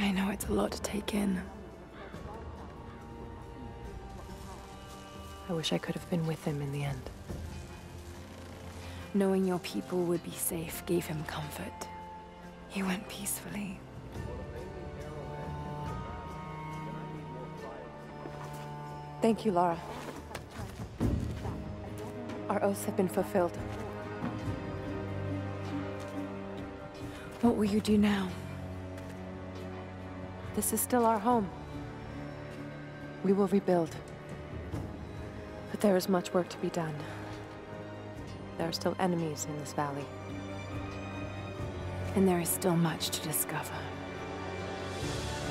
I know it's a lot to take in. I wish I could have been with him in the end. Knowing your people would be safe gave him comfort. He went peacefully. Thank you, Lara. Our oaths have been fulfilled. What will you do now? This is still our home. We will rebuild. But there is much work to be done. There are still enemies in this valley. And there is still much to discover.